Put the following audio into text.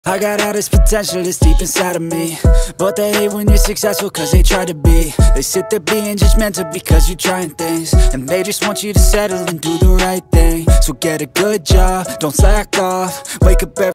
I got all this potential that's deep inside of me, but they hate when you're successful cause they try to be. They sit there being judgmental because you're trying things, and they just want you to settle and do the right thing. So get a good job, don't slack off, wake up every